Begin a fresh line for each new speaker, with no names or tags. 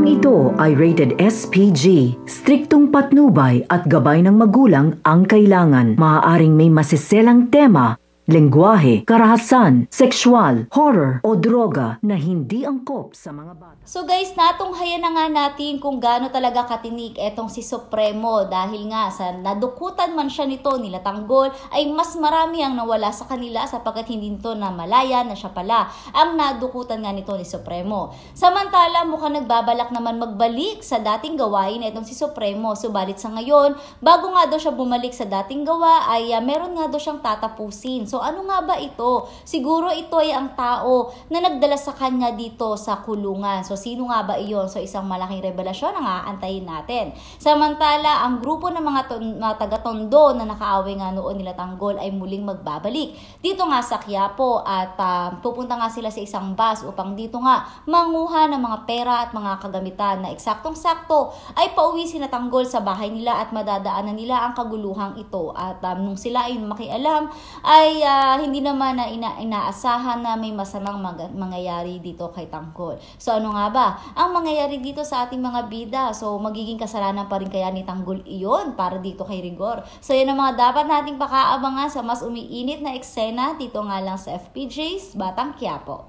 Programang ito ay rated SPG. Striktong patnubay at gabay ng magulang ang kailangan. Maaaring may masiselang tema, lengguwahe, karahasan, sexual, horror o droga na hindi angkop sa mga bata.
So guys, natunghayan na nga natin kung gaano talaga katinik etong si Supremo dahil nga sa nadukutan man siya nito nila Tanggol ay mas marami ang nawala sa kanila sapagkat hindi nito na malaya na siya pala ang nadukutan nga nito ni Supremo. Samantala mukhang nagbabalak naman magbalik sa dating gawain etong si Supremo, subalit sa ngayon bago nga daw siya bumalik sa dating gawa ay meron nga daw siyang tatapusin. So ano nga ba ito? Siguro ito ay ang tao na nagdala sa kanya dito sa kulungan. So sino nga ba iyon? So isang malaking revelasyon ang aantayin natin. Samantala, ang grupo ng mga taga-Tondo na nakaaway nga noon nila Tanggol ay muling magbabalik dito nga sa Quiapo at pupunta nga sila sa isang bus upang dito nga manguha ng mga pera at mga kagamitan na eksaktong-sakto ay pauwi sila Tanggol sa bahay nila at madadaanan nila ang kaguluhang ito. At nung sila ay makialam ay hindi naman na inaasahan na may masamang mangyayari dito kay Tanggol. So ano nga ba ang mangyayari dito sa ating mga bida? So magiging kasalanan pa rin kaya ni Tanggol iyon para dito kay Rigor? So yan ang mga dapat nating pakaabangan sa mas umiinit na eksena dito nga lang sa FPJ's Batang Quiapo.